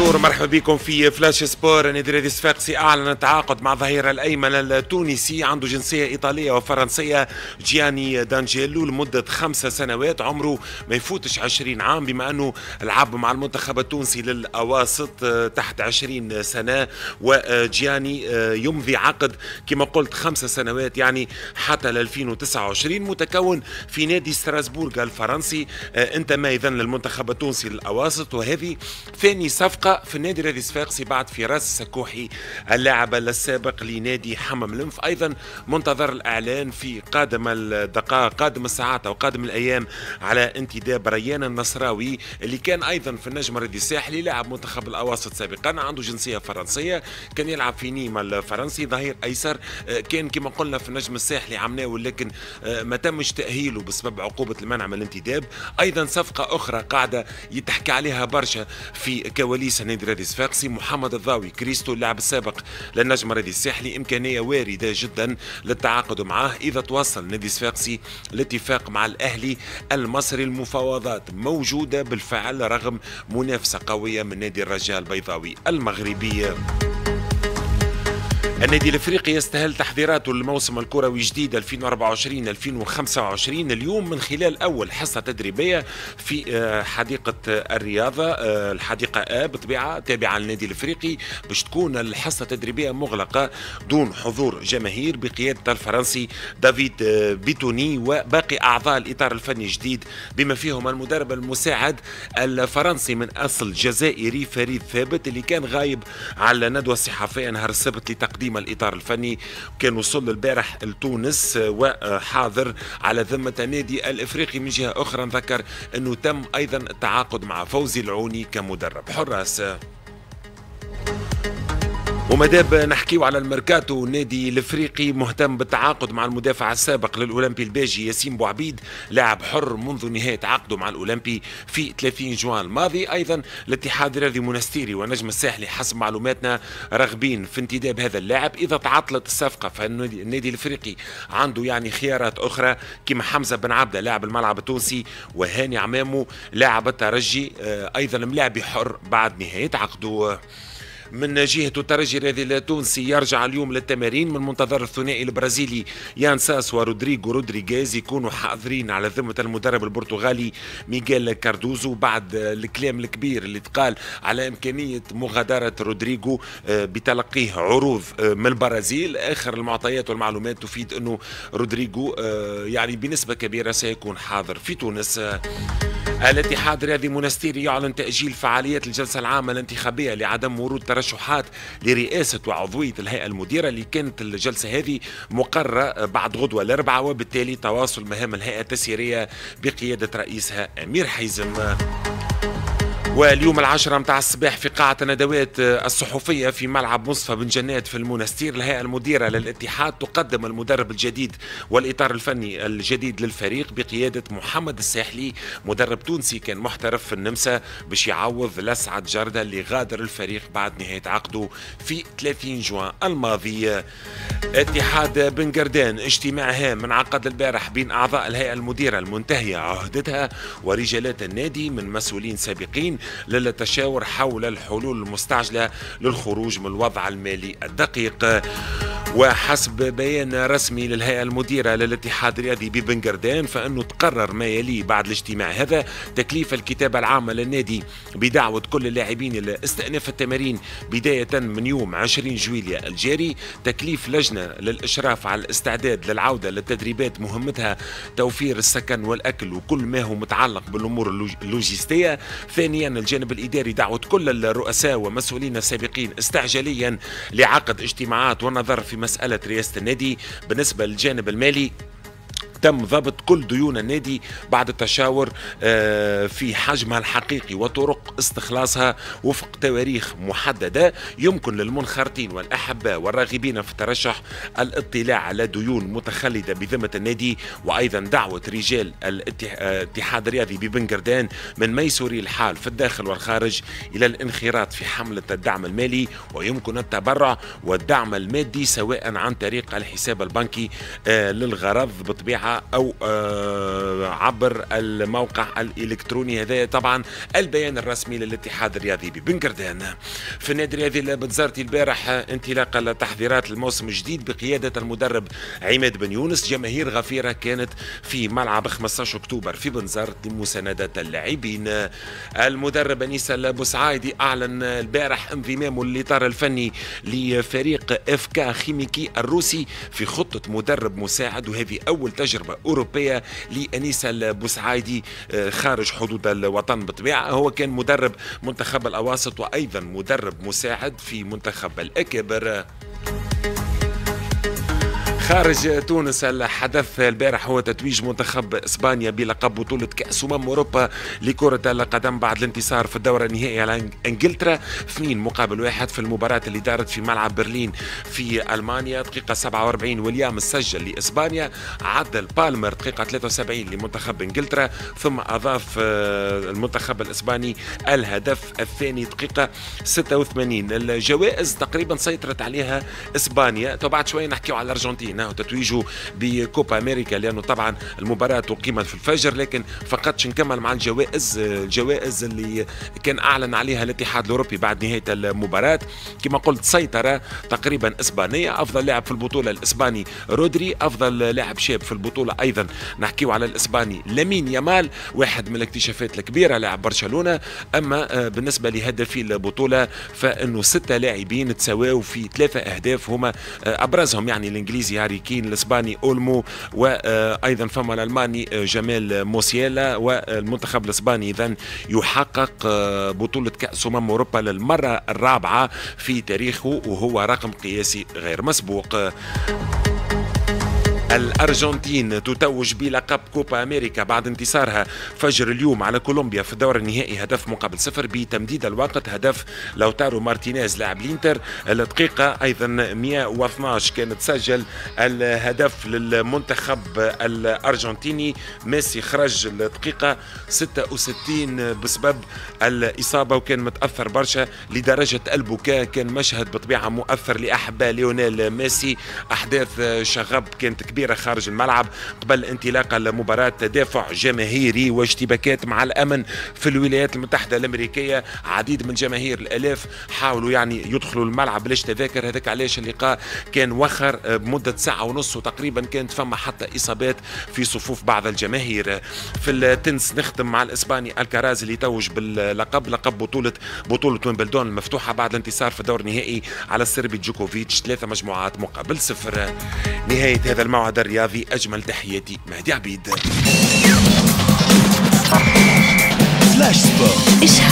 بونجور، مرحبا بكم في فلاش سبور. نادي الرياضي الصفاقسي اعلن التعاقد مع الظهير الايمن التونسي عنده جنسيه ايطاليه وفرنسيه جياني دانجيلو لمده 5 سنوات، عمره ما يفوتش 20 عام، بما انه لعب مع المنتخب التونسي للاواسط تحت 20 سنه. وجياني يمضي عقد كما قلت 5 سنوات، يعني حتى ل 2029، متكون في نادي ستراسبورغ الفرنسي، انتمى اذا للمنتخب التونسي للاواسط. وهذه ثاني صفقة في النادي الرياضي الصفاقسي بعد فراس السكوحي اللاعب السابق لنادي حمام لنف. أيضا منتظر الإعلان في قادم الدقائق، قادم الساعات أو قادم الأيام، على انتداب ريان النصراوي اللي كان أيضا في النجم الرياضي الساحلي، لاعب منتخب الأواسط سابقا، عنده جنسية فرنسية، كان يلعب في نيم الفرنسي، ظهير أيسر، كان كما قلنا في النجم الساحلي عمناه، لكن ما تمش تأهيله بسبب عقوبة المنع من الانتداب. أيضا صفقة أخرى قاعدة يتحكى عليها برشا في كواليس النادي الرياضي الصفاقسي، محمد الضاوي كريستو اللاعب السابق للنجم الرياضي الساحلي، امكانيه وارده جدا للتعاقد معه اذا توصل النادي الصفاقسي لاتفاق مع الاهلي المصري. المفاوضات موجوده بالفعل رغم منافسه قويه من نادي الرجاء البيضاوي المغربي. النادي الافريقي يستهل تحضيراته للموسم الكروي الجديد 2024-2025 اليوم من خلال اول حصه تدريبيه في حديقه الرياضه، الحديقه بطبيعه تابعه للنادي الافريقي، باش تكون الحصه التدريبيه مغلقه دون حضور جماهير بقياده الفرنسي دافيد بيتوني وباقي اعضاء الاطار الفني الجديد، بما فيهم المدرب المساعد الفرنسي من اصل جزائري فريد ثابت، اللي كان غايب على الندوه الصحفيه نهار السبت لتقديم الإطار الفني. كان وصل البارح لتونس وحاضر على ذمة النادي الإفريقي. من جهة أخرى ذكر أنه تم أيضا التعاقد مع فوزي العوني كمدرب حراس. ومادام نحكيو على الميركاتو، النادي الافريقي مهتم بالتعاقد مع المدافع السابق للاولمبي الباجي ياسين بوعبيد، لاعب حر منذ نهايه عقده مع الاولمبي في 30 جوان الماضي. ايضا الاتحاد الرياضي منستيري والنجم الساحلي حسب معلوماتنا راغبين في انتداب هذا اللاعب اذا تعطلت الصفقه، فالنادي الافريقي عنده يعني خيارات اخرى كما حمزه بن عبده لاعب الملعب التونسي، وهاني عمامو لاعب الترجي ايضا ملاعبي حر بعد نهايه عقده. من جهة الترجي الرياضي التونسي يرجع اليوم للتمارين، من منتظر الثنائي البرازيلي يان ساس ورودريغو رودريغيز يكونوا حاضرين على ذمة المدرب البرتغالي ميغيل كاردوزو بعد الكلام الكبير اللي تقال على إمكانية مغادرة رودريغو بتلقيه عروض من البرازيل. آخر المعطيات والمعلومات تفيد أنه رودريغو يعني بنسبة كبيرة سيكون حاضر في تونس. الاتحاد الرياضي منستيري يعلن تأجيل فعاليات الجلسة العامة الانتخابية لعدم ورود ترشحات لرئاسة وعضوية الهيئة المديرة، اللي كانت الجلسة هذه مقررة بعد غدوة الأربعاء، وبالتالي تواصل مهام الهيئة التسييرية بقيادة رئيسها أمير حيزم. واليوم 10 متاع الصباح في قاعة الندوات الصحفية في ملعب مصطفى بن جنات في المنستير، الهيئة المديرة للاتحاد تقدم المدرب الجديد والإطار الفني الجديد للفريق بقيادة محمد الساحلي، مدرب تونسي كان محترف في النمسا، باش يعوض لسعد جردة اللي غادر الفريق بعد نهاية عقده في 30 جوان الماضي. اتحاد بن قردان اجتماع هام انعقد البارح بين أعضاء الهيئة المديرة المنتهية عهدتها ورجالات النادي من مسؤولين سابقين للتشاور حول الحلول المستعجلة للخروج من الوضع المالي الدقيق. وحسب بيان رسمي للهيئة المديرة للاتحاد الرياضي ببن قردان، فإنه تقرر ما يلي بعد الاجتماع هذا: تكليف الكتابة العامة للنادي بدعوة كل اللاعبين إلى استئناف التمارين بداية من يوم 20 جويلية الجاري، تكليف لجنة للإشراف على الاستعداد للعودة للتدريبات مهمتها توفير السكن والأكل وكل ما هو متعلق بالأمور اللوجستية. ثانيا الجانب الإداري دعوة كل الرؤساء ومسؤولين السابقين استعجاليا لعقد اجتماعات والنظر في مسألة رئاسة النادي. بالنسبة للجانب المالي تم ضبط كل ديون النادي بعد التشاور في حجمها الحقيقي وطرق استخلاصها وفق تواريخ محددة. يمكن للمنخرطين والأحباء والراغبين في الترشح الاطلاع على ديون متخلدة بذمة النادي، وأيضا دعوة رجال الاتحاد الرياضي ببن قردان من ميسوري الحال في الداخل والخارج إلى الانخراط في حملة الدعم المالي، ويمكن التبرع والدعم المادي سواء عن طريق الحساب البنكي للغرض بطبيعة الطبيعة أو عبر الموقع الإلكتروني. هذا طبعا البيان الرسمي للاتحاد الرياضي ببنكردان. في النادي الرياضي البنزرتي البارح انطلاقا لتحضيرات الموسم الجديد بقيادة المدرب عماد بن يونس. جماهير غفيرة كانت في ملعب 15 أكتوبر في بنزرت لمساندة اللاعبين. المدرب أنيس البوسعايدي أعلن البارح انضمامه للإطار الفني لفريق FK خيميكي الروسي في خطة مدرب مساعد، وهذه أول تجربة أوروبية لأنيس البوسعايدي خارج حدود الوطن. بالطبيعة هو كان مدرب منتخب الأواسط وأيضا مدرب مساعد في منتخب الأكابر. خارج تونس الحدث البارح هو تتويج منتخب اسبانيا بلقب بطولة كأس أوروبا لكرة القدم بعد الانتصار في الدورة النهائية على انجلترا 2-1 في المباراة اللي دارت في ملعب برلين في ألمانيا. دقيقة 47 ويليام سجل لإسبانيا، عدل بالمر دقيقة 73 لمنتخب انجلترا، ثم أضاف المنتخب الإسباني الهدف الثاني دقيقة 86. الجوائز تقريبا سيطرت عليها إسبانيا. بعد شوية نحكيو على الأرجنتين وتتويجه بكوبا أمريكا، لأنه طبعا المباراة أقيمت في الفجر، لكن فقط نكمل مع الجوائز اللي كان أعلن عليها الاتحاد الأوروبي بعد نهاية المباراة. كما قلت سيطرة تقريبا إسبانية. أفضل لاعب في البطولة الإسباني رودري، أفضل لاعب شاب في البطولة أيضا نحكيو على الإسباني لامين يامال، واحد من الاكتشافات الكبيرة لاعب برشلونة. أما بالنسبة لهدفي البطولة فإنه 6 لاعبين تساووا في 3 أهداف، هما أبرزهم يعني الإنجليزي هاري كين، الإسباني أولمو، وأيضا فما الألماني جمال موسيالا. والمنتخب الإسباني إذن يحقق بطولة كأس أوروبا للمرة الرابعة في تاريخه، وهو رقم قياسي غير مسبوق. الأرجنتين تتوج بلقب كوبا أمريكا بعد انتصارها فجر اليوم على كولومبيا في الدور النهائي هدف مقابل 0 بتمديد الوقت. هدف لوتارو مارتينيز لاعب الانتر. الدقيقة أيضا 112 كانت تسجل الهدف للمنتخب الأرجنتيني. ميسي خرج الدقيقة 66 بسبب الإصابة وكان متأثر برشا لدرجة البكاء. كان مشهد بطبيعة مؤثر لأحباء ليونيل ميسي. أحداث شغب كانت كبيرة خارج الملعب قبل انطلاق المباراة. تدافع جماهيري واشتباكات مع الأمن في الولايات المتحدة الأمريكية. عديد من جماهير الآلاف حاولوا يعني يدخلوا الملعب بلاش تذاكر. هذاك علاش اللقاء كان وخر بمدة ساعة ونص، وتقريبا كانت فما حتى إصابات في صفوف بعض الجماهير. في التنس نختم مع الإسباني الكاراز اللي توج باللقب، لقب بطولة ويمبلدون المفتوحة بعد الانتصار في الدور النهائي على السربي جوكوفيتش 3 مجموعات مقابل 0. نهاية هذا الموعد الرياضي، أجمل تحياتي مهدي عبيد. فلاش سبورت.